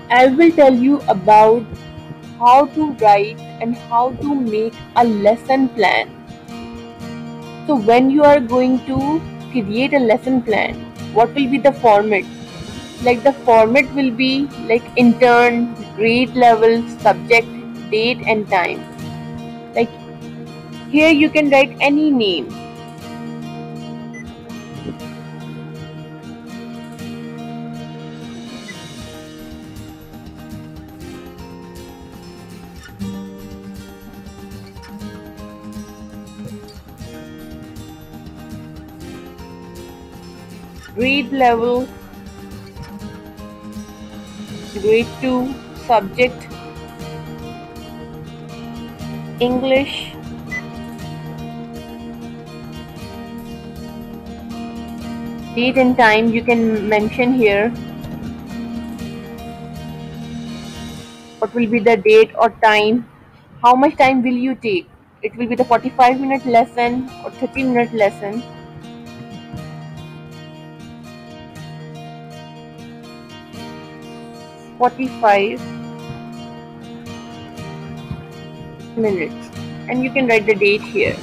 I will tell you about how to write and how to make a lesson plan. So when you are going to create a lesson plan, what will be the format? Like the format will be like intern, grade level, subject, date and time. Like here you can write any name. Grade level, grade 2, subject, English, date and time you can mention here. What will be the date or time? How much time will you take? It will be the 45-minute lesson or 30-minute lesson. 45 minutes. And you can write the date here.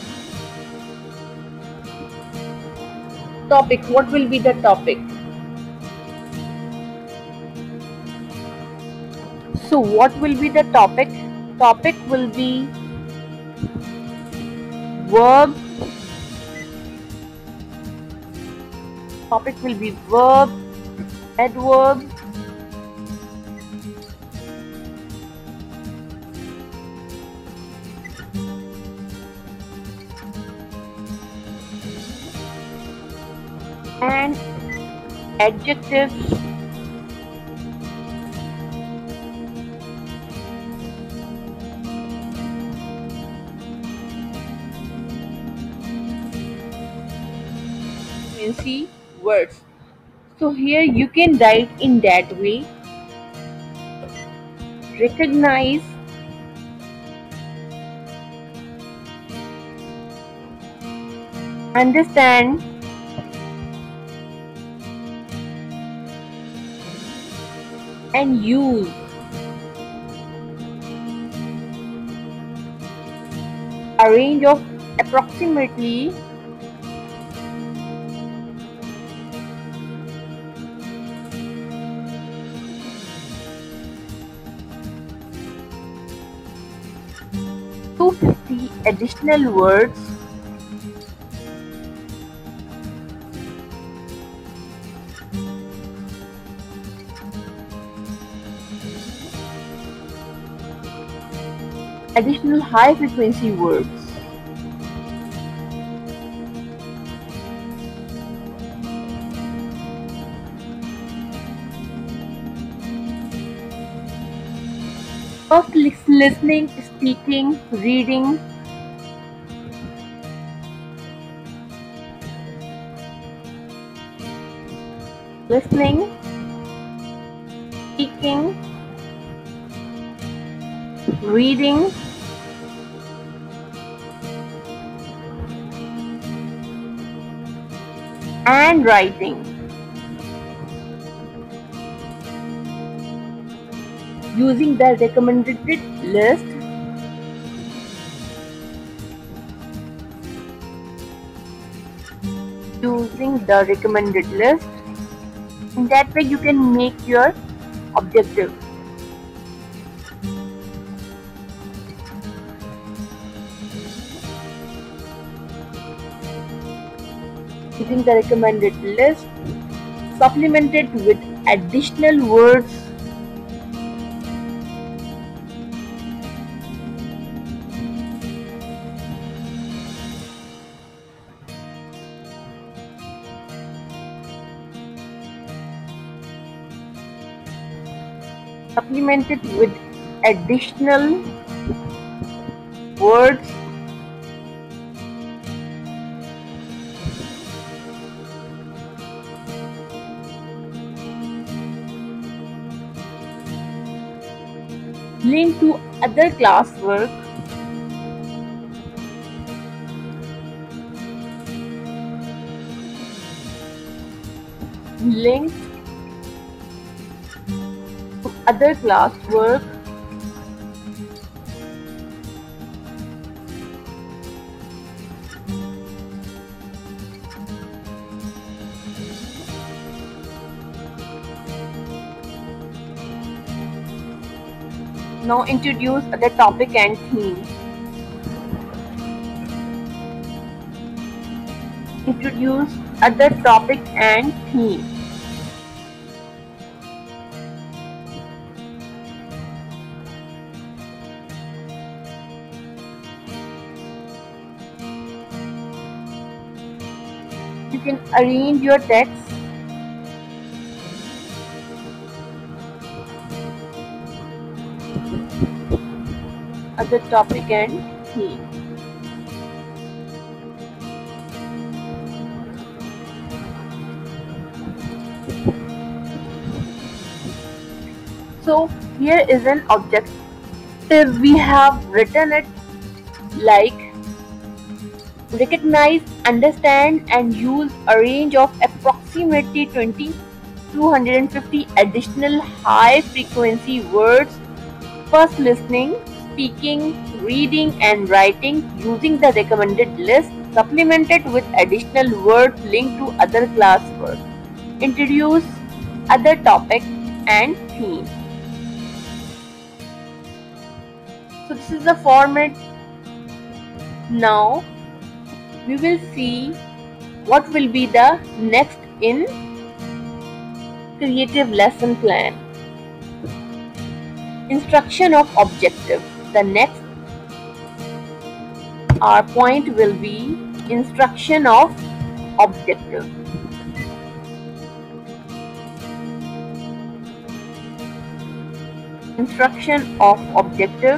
Topic. What will be the topic? So what will be the topic? Topic will be verb. Topic will be verb, adverb, and adjectives. Frequency words. So here you can write in that way. Recognize, understand, and use. A range of approximately 250 additional words additional high frequency words. First listening, speaking, reading, listening, speaking, reading, and writing. Using the recommended list, in that way you can make your objective. Using the recommended list, supplemented with additional words supplemented with additional words linked to other classwork linked to other class work. Now introduce other topic and theme. Introduce other topic and theme. You can arrange your text. Other topic and theme. So here is an objective. We have written it like recognize, understand and use a range of approximately 20 to 150 additional high frequency words. First listening, speaking, reading and writing using the recommended list supplemented with additional words linked to other classwork. Introduce other topic and theme. So this is the format. Now we will see what will be the next in creative lesson plan. Instruction of objective. The next our point will be instruction of objective. Instruction of objective.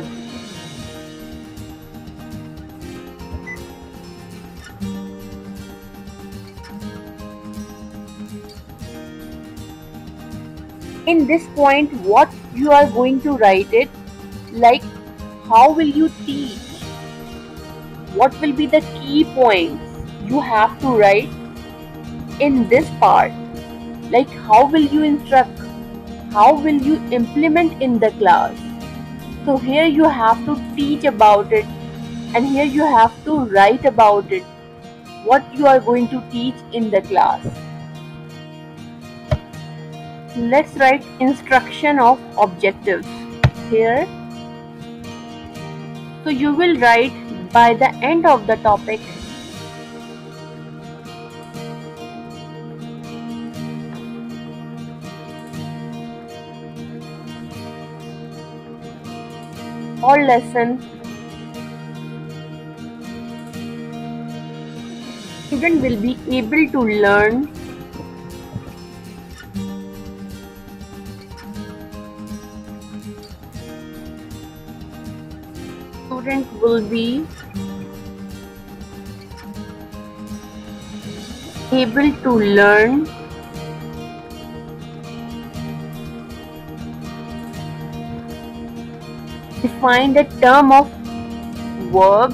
In this point, what you are going to write it, like how will you teach? What will be the key points you have to write in this part? Like how will you instruct? How will you implement in the class? So here you have to teach about it and here you have to write about it. What you are going to teach in the class. Let's write instruction of objectives here. So you will write by the end of the topic. Or lesson. Student will be able to learn student will be able to learn define the term of verb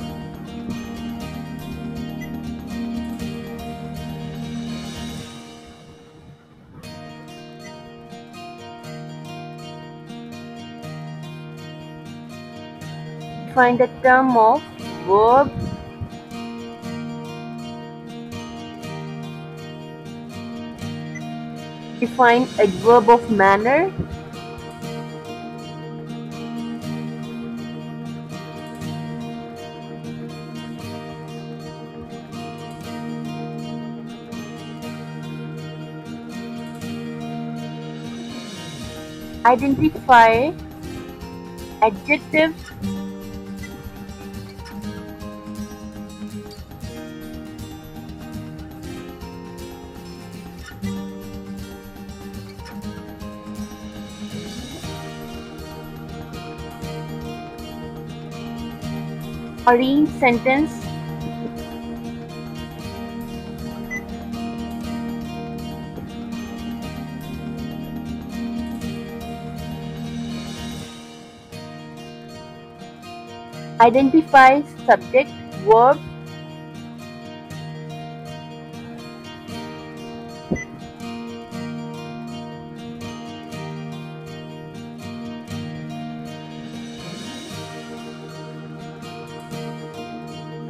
define the term of verb define adverb of manner identify adjectives arrange sentence identify subject verb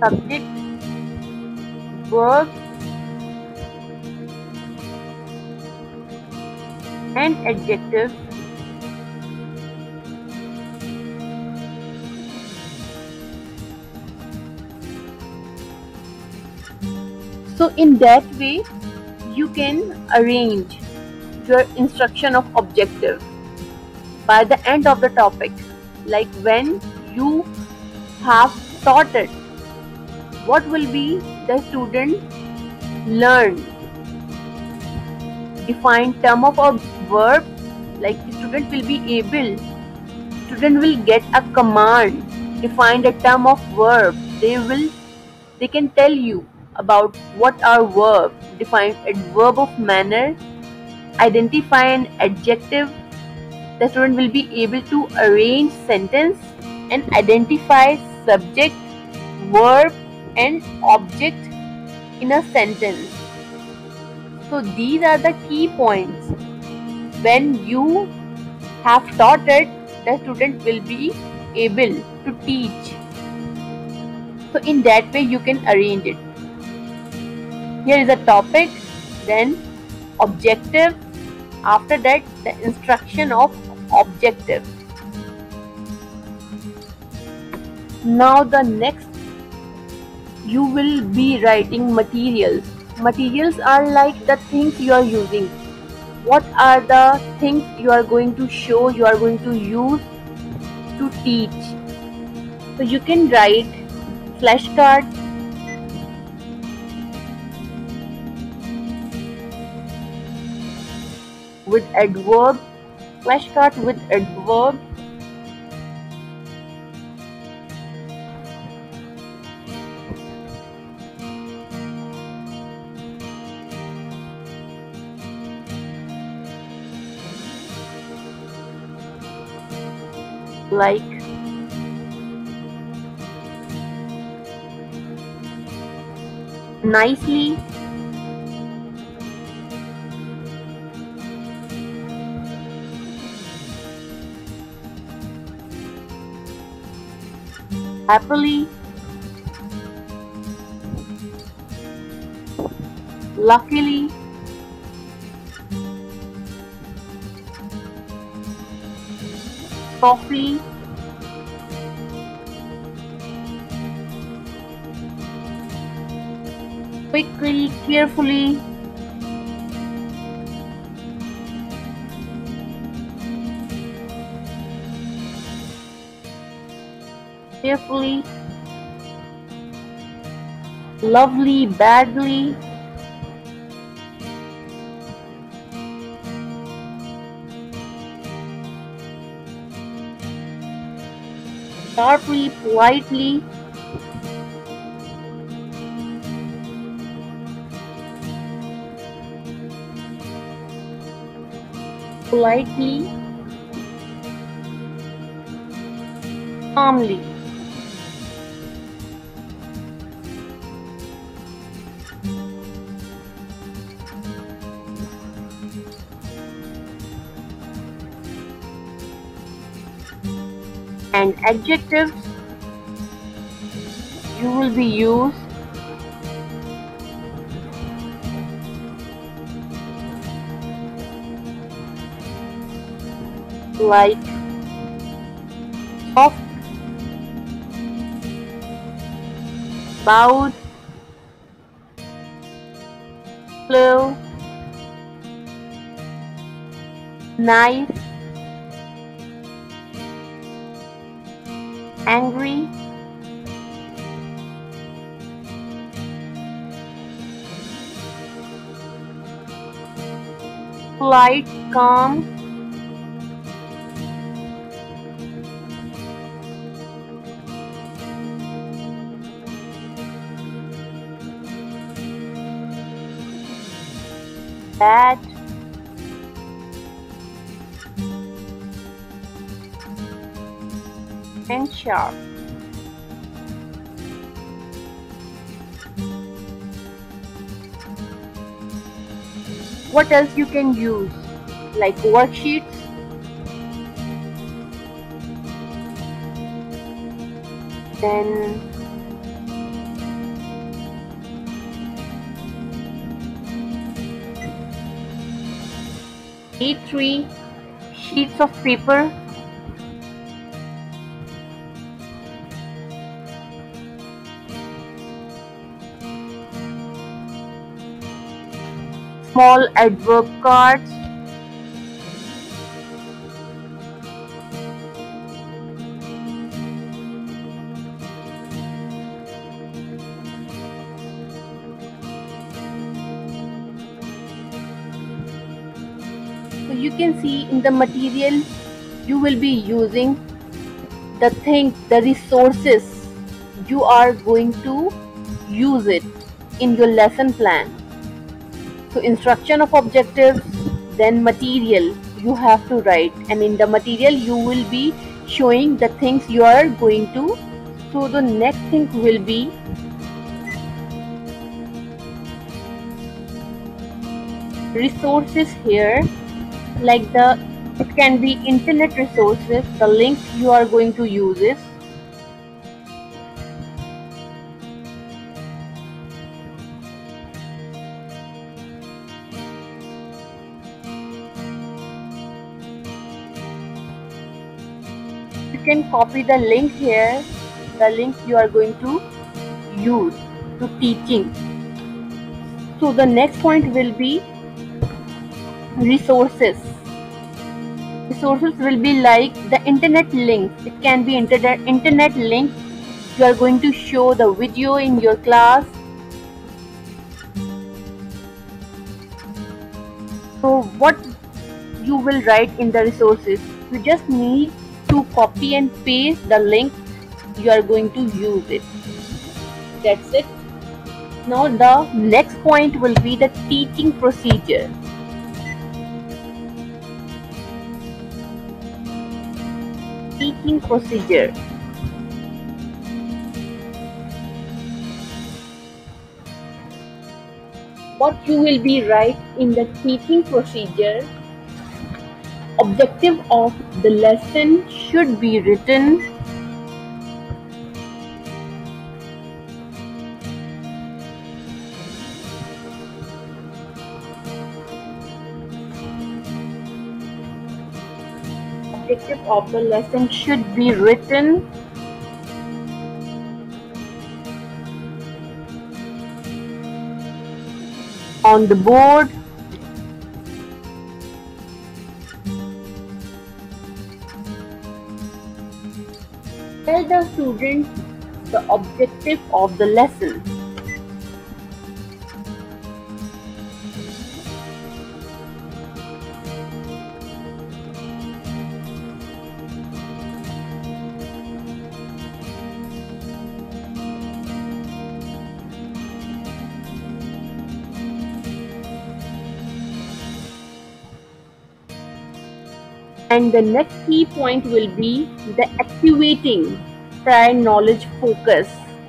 subject, verb, and adjective. So in that way, you can arrange your instruction of objective by the end of the topic. Like when you have taught it, what will be the student learn? Define term of a verb, like student will be able, student will get a command, define the term of verb, they can tell you about what are verb, define adverb of manner, identify an adjective, the student will be able to arrange sentence and identify subject, verb and object in a sentence. So these are the key points. When you have taught it, the student will be able to teach. So in that way you can arrange it. Here is a topic, then objective, after that the instruction of objective. Now the next, you will be writing materials. Materials are like the things you are using. What are the things you are going to show, you are going to use to teach? So you can write flashcard, with adverb, flashcard with adverb, like nicely, happily, luckily, softly, quickly, carefully, carefully, lovely, badly, sharply, politely, politely, calmly. And adjectives, you will be used like soft, loud, slow, nice, angry, polite, calm, bad, and sharp. What else you can use? Like worksheets, then A3 sheets of paper, small adverb cards, so you can see in the material you will be using the resources you are going to use it in your lesson plan. So instruction of objectives, then material you have to write, and in the material you will be showing the things you are going to. So the next thing will be resources here, like it can be internet resources, the link you are going to use is. You can copy the link here, the link you are going to use to teaching. So the next point will be resources. Resources will be like the internet link. It can be internet link. You are going to show the video in your class. So what you will write in the resources? You just need to copy and paste the link you are going to use it. That's it. Now the next point will be the teaching procedure. Teaching procedure. What you will be write in the teaching procedure? Objective of the lesson should be written. Objective of the lesson should be written. On the board. Tell the student the objective of the lesson. And the next key point will be the activating prior knowledge focus.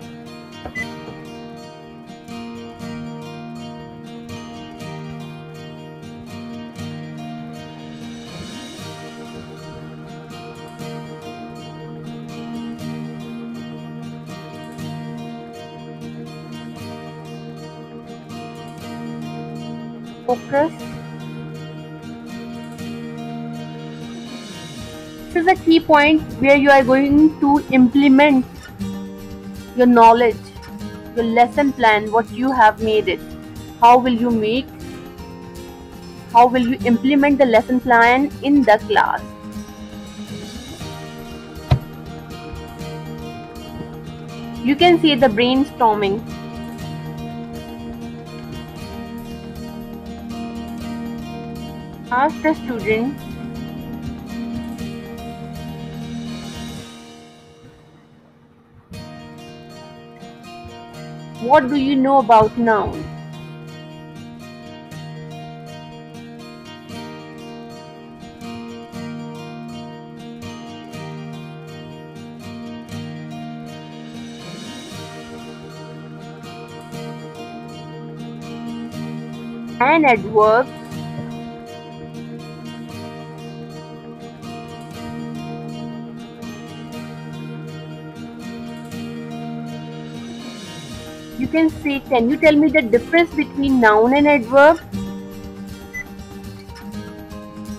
Focus. This is a key point where you are going to implement your knowledge, your lesson plan, what you have made it. How will you implement the lesson plan in the class? You can see the brainstorming. Ask the student what do you know about noun? And adverbs. You can say, can you tell me the difference between noun and adverb?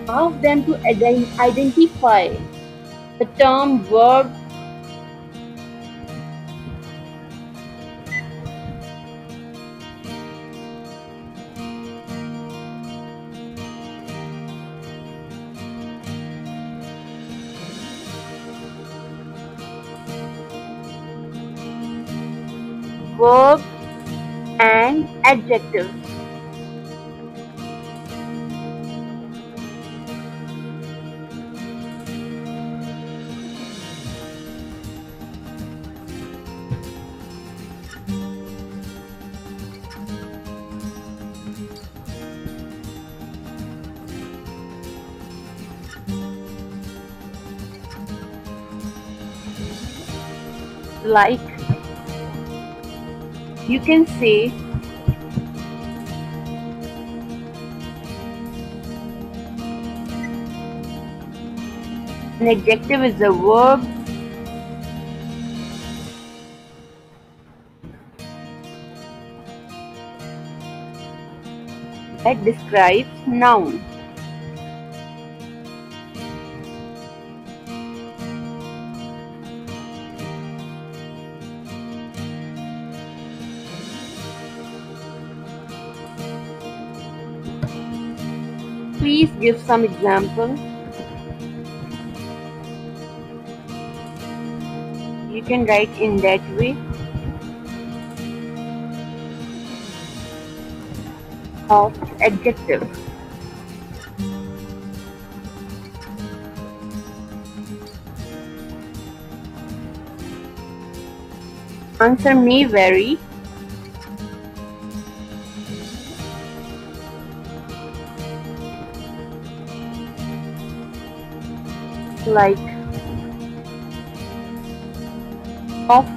Ask them to identify the term verb, verb and adjectives. Like you can say an adjective is a verb that describes noun. Please give some example. You can write in that way. Of adjective. Answer may vary. Like soft,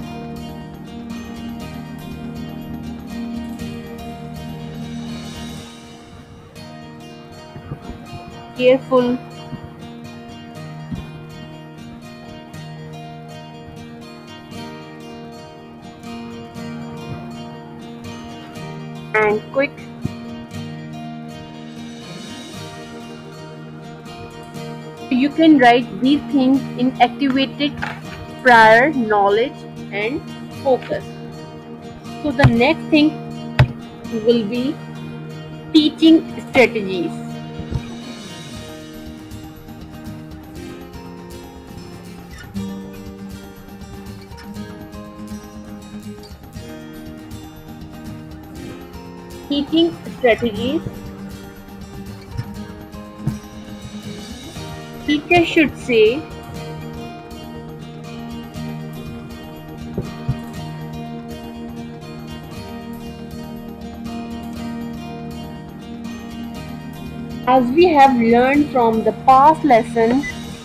careful, and quick. You can write these things in activated prior knowledge and focus. So the next thing will be teaching strategies. Teaching strategies. Teacher should say as we have learned from the past lesson,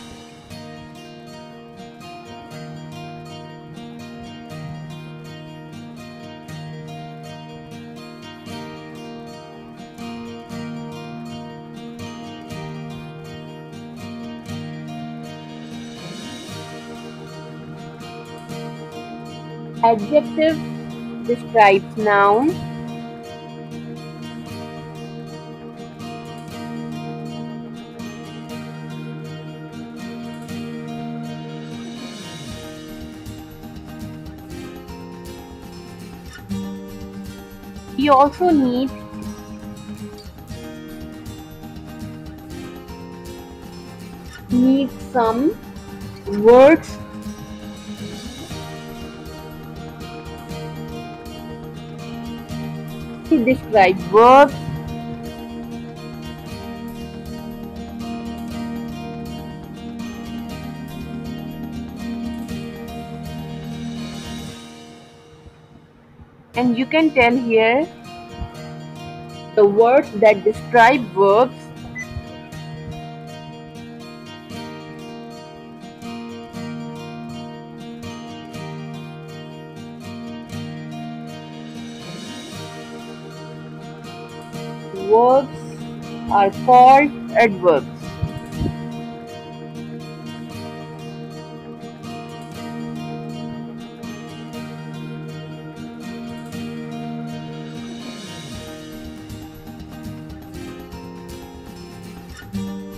adjective describes noun. You also need some words to describe verbs. And you can tell here the words that describe verbs. Verbs are called adverbs.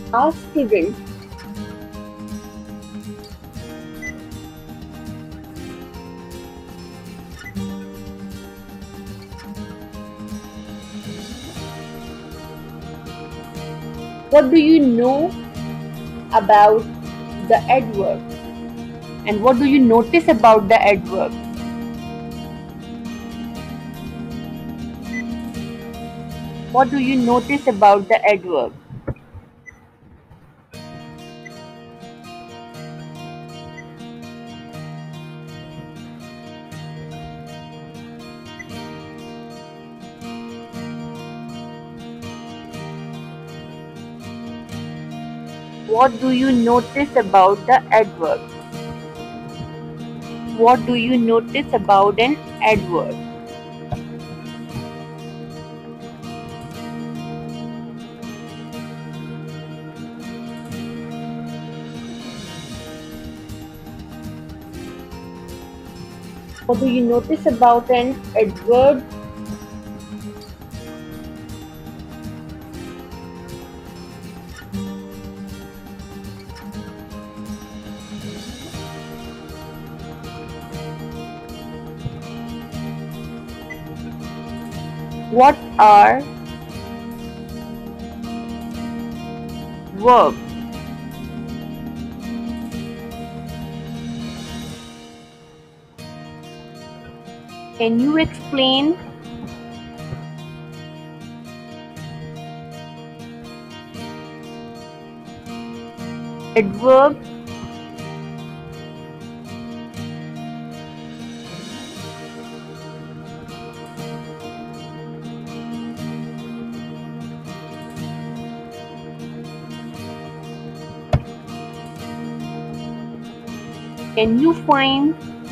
Ask student, what do you know about the adverb? And what do you notice about the adverb? What do you notice about the adverb? What do you notice about the adverb? What do you notice about an adverb? What do you notice about an adverb? What are verbs? Can you explain adverb? Can you find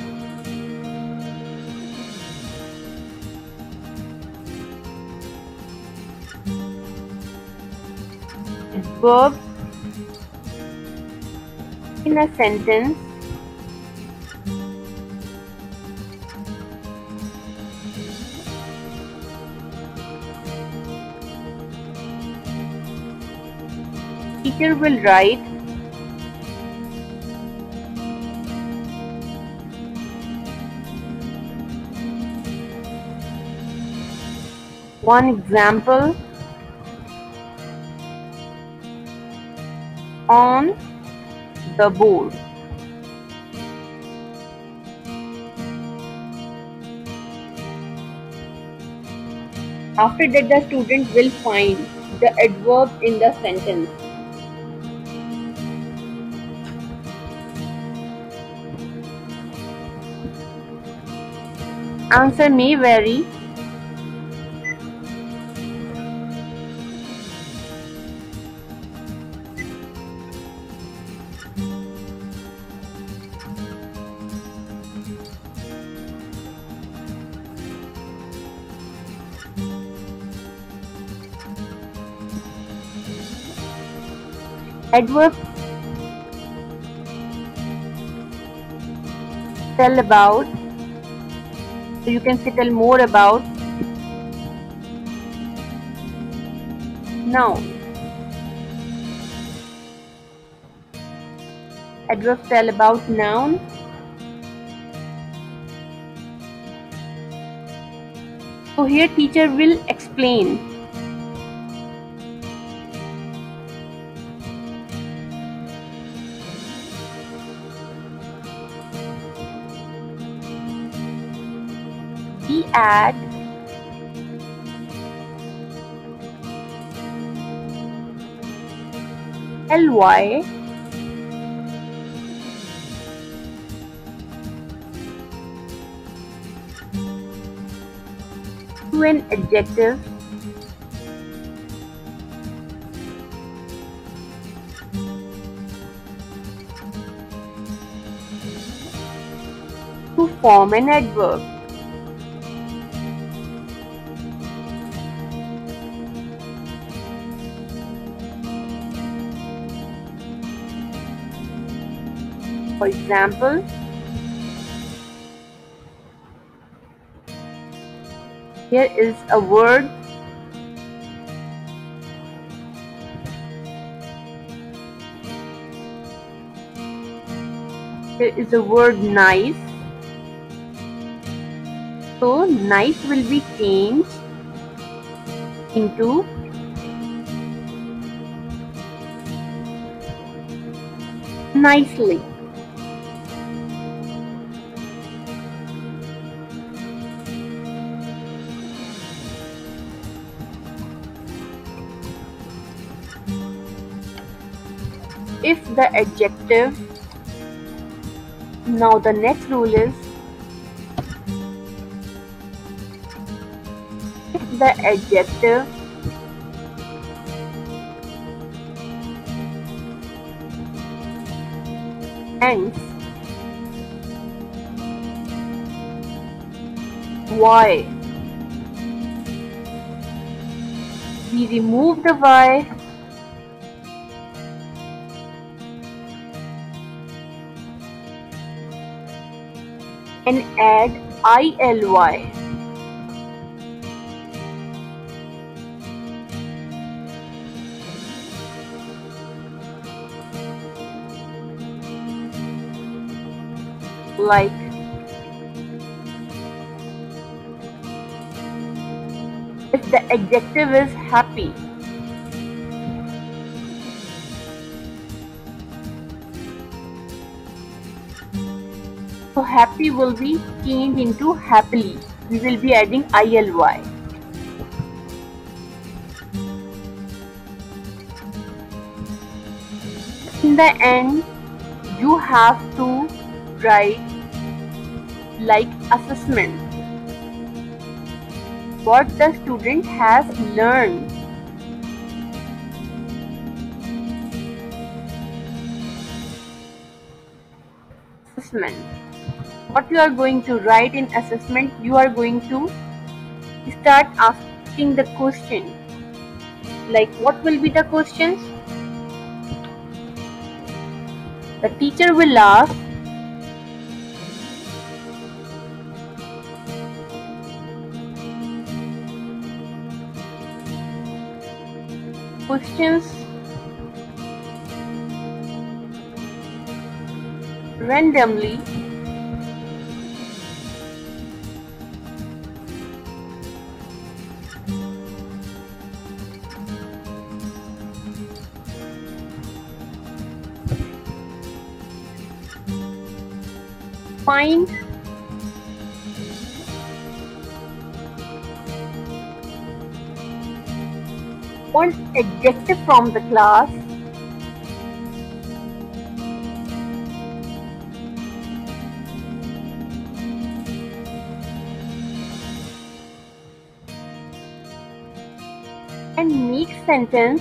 adverb in a sentence? Teacher will write one example on the board. After that, the student will find the adverb in the sentence. Answer may vary. Adverb tell about, so you can say tell more about noun. Adverbs tell about noun. So here teacher will explain. We add ly to an adjective to form an adverb. For example, here is a word there is a word nice. So nice will be changed into nicely. If the adjective, now the next rule is, if the adjective ends Y, we remove the Y and add ILY. Like if the adjective is happy, so happy will be changed into happily. We will be adding ILY. In the end, you have to write like assessment. What the student has learned. Assessment. What you are going to write in assessment, you are going to start asking the question. Like what will be the questions? The teacher will ask, questions randomly find one adjective from the class and make sentence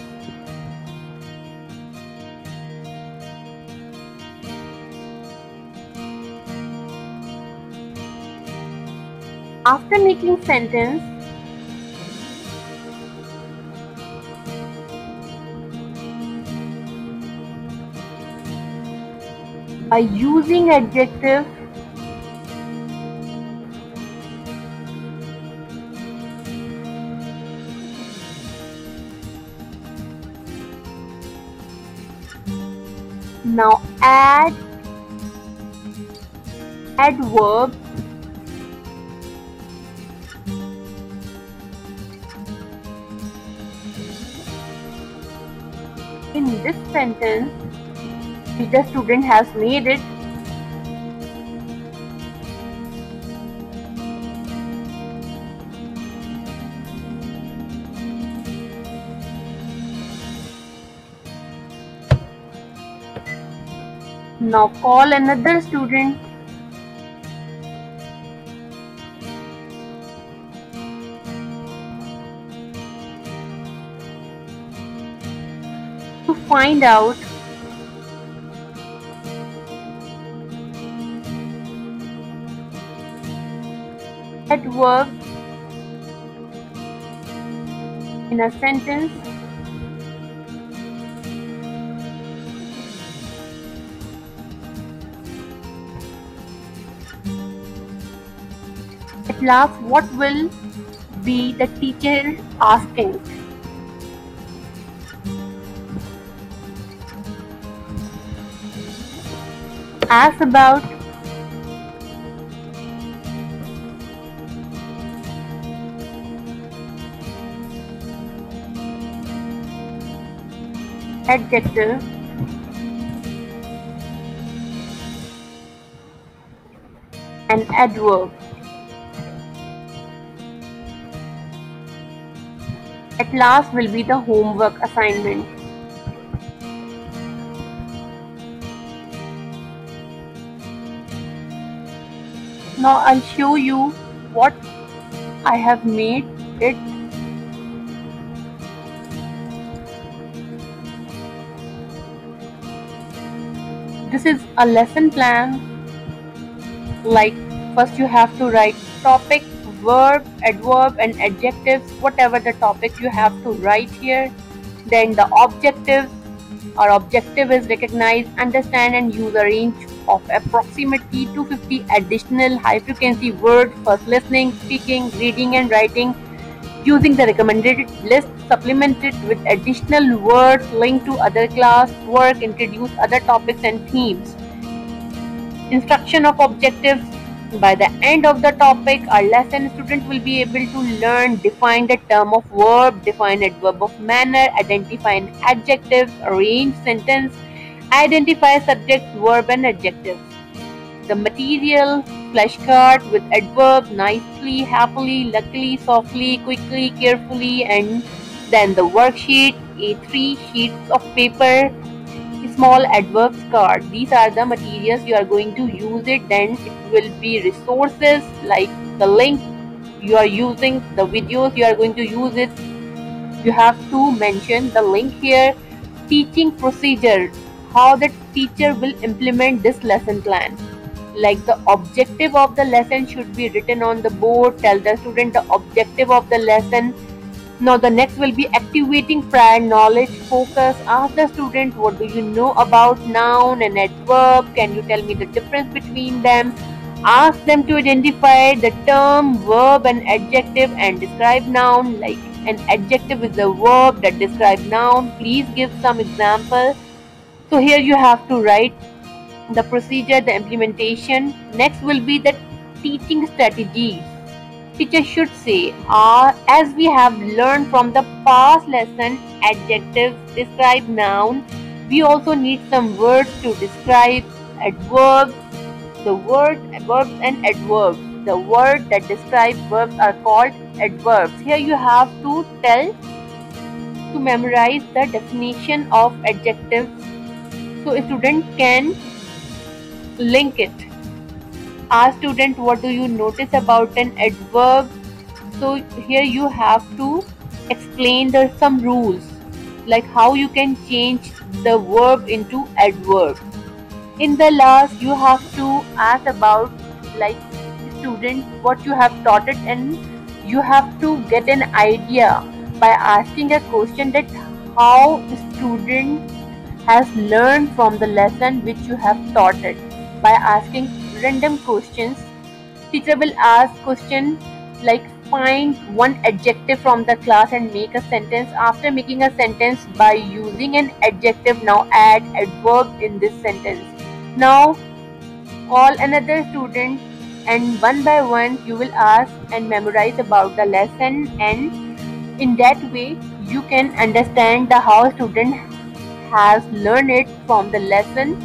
after making sentence by using adjective now add adverb in this sentence which the student has made it. Now call another student to find out adverb in a sentence at last. What will be the teacher asking? Ask about adjective and adverb. At last will be the homework assignment. Now I'll show you what I have made it. This is a lesson plan. Like, first you have to write topic, verb, adverb and adjectives, whatever the topic you have to write here. Then the objectives. Our objective is recognize, understand and use a range of approximately 250 additional high frequency words for listening, speaking, reading and writing using the recommended list, supplemented with additional words linked to other class work, introduce other topics and themes. Instruction of objectives. By the end of the topic, our lesson student will be able to learn, define the term of verb, define adverb of manner, identify an adjective, arrange sentence, identify subject, verb and adjectives. The material, flashcard with adverbs nicely, happily, luckily, softly, quickly, carefully, and then the worksheet, A3 sheets of paper, small adverbs card. These are the materials you are going to use it. Then it will be resources like the link you are using, the videos you are going to use it. You have to mention the link here. Teaching procedure, how the teacher will implement this lesson plan. Like the objective of the lesson should be written on the board. Tell the student the objective of the lesson. Now the next will be activating prior knowledge focus. Ask the student, what do you know about noun and adverb? Can you tell me the difference between them? Ask them to identify the term, verb and adjective and describe noun. Like an adjective is a verb that describes noun. Please give some example. So here you have to write the procedure, the implementation. Next will be the teaching strategies. Teacher should say, as we have learned from the past lesson, adjectives describe noun. We also need some words to describe adverbs. The word, verbs and adverbs. The word that describe verbs are called adverbs. Here you have to memorize the definition of adjectives so a student can link it. Ask student, what do you notice about an adverb? So here you have to explain some rules like how you can change the verb into adverb. In the last you have to ask about like student what you have taught it, and you have to get an idea by asking a question that how the student has learned from the lesson which you have taught it. By asking random questions, teacher will ask question like find one adjective from the class and make a sentence. After making a sentence by using an adjective, now add adverb in this sentence. Now call another student and one by one you will ask and memorize about the lesson, and in that way you can understand the how student has learned it from the lesson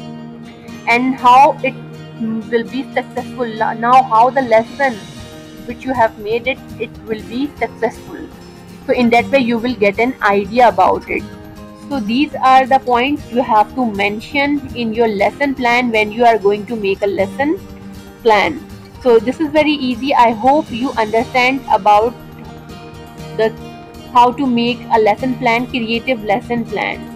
and how it will be successful. Now how the lesson which you have made it will be successful. So in that way you will get an idea about it. So these are the points you have to mention in your lesson plan when you are going to make a lesson plan. So this is very easy. I hope you understand about the how to make a lesson plan, creative lesson plan.